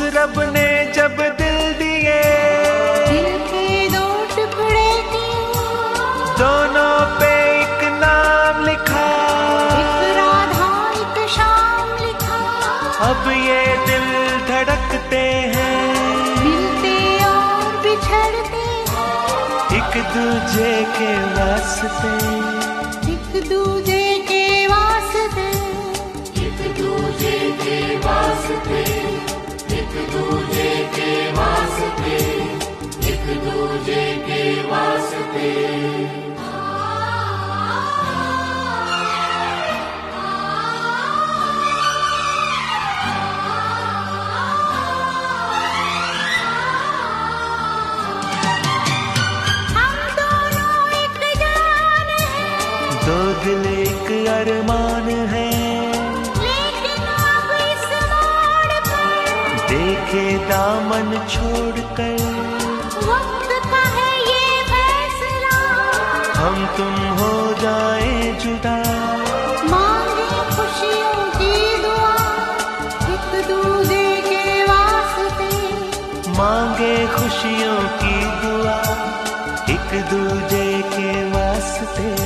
रब ने जब दिल दिए, दिल के दो टुकड़े किए, दोनों पे एक नाम लिखा, एक राधा एक श्याम लिखा। अब ये दिल धड़कते हैं, मिलते और बिछड़ते, एक दूजे के वास्ते, एक दूजे के वास्ते, एक दूजे के वास्ते, एक दूजे के वास्ते, एक दूजे के वास्ते। हम दोनों एक जान हैं, दो दिल एक अरमान है, लेकिन अब इस मोड़ पर देखे दामन छोड़कर, वक्त का है ये फैसला। हम तुम हो जाए जुदा, मांगे खुशियों की दुआ, एक दूजे के वास्ते, मांगे खुशियों की दुआ, एक दूजे के वास्ते।